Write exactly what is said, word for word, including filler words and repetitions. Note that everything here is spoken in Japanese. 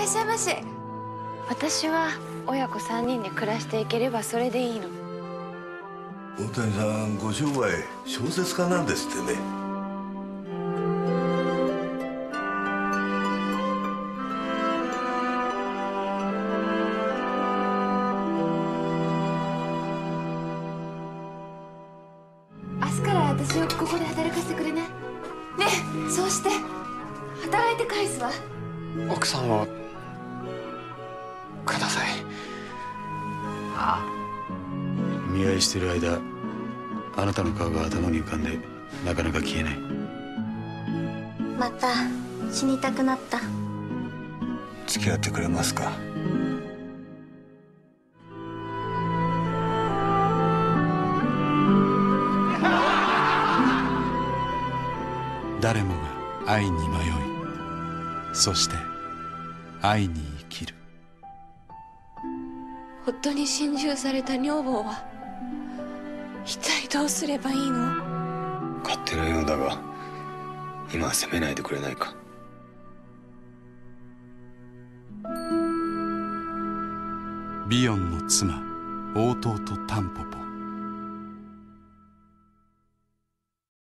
っしゃいませ。私は親子さんにんで暮らしていければそれでいいの。 大谷さんご商売小説家なんですってね。 明日から私をここで働かせてくれない？ねえ、そうして働いて返すわ。 奥さんをください。 ああ。見合いしてる間、あなたの顔が頭に浮かんでなかなか消えない。 また死にたくなった。 付き合ってくれますか？ 誰もが愛に迷い、そして愛に生きる。 夫に心中された女房は一体どうすればいいの？ 勝手なようだが、今は責めないでくれないか。 ビヨンの妻、オートートタンポポ。